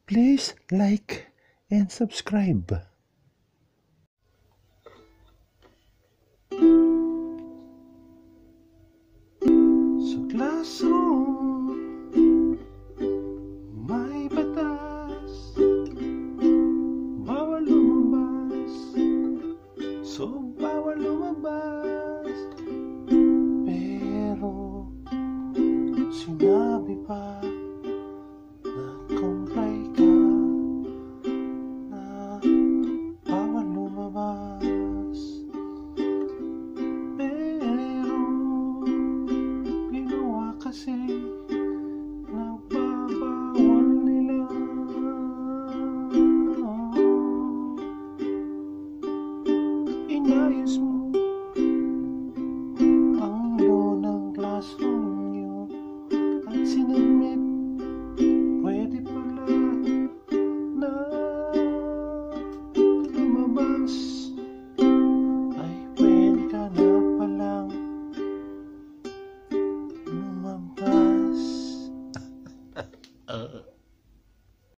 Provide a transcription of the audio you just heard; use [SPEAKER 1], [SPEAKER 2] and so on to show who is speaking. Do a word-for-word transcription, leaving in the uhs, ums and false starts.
[SPEAKER 1] Please like and subscribe. Sa classroom, may batas, bawal lumabas, so bawal lumabas. Pero sinabi pa na comply ka na bawal lumabas. Pero ginawa kasi nagbabawal nila. Inayos mo ang law ng classroom nyo at sinamit. Pwede pala na lumabas.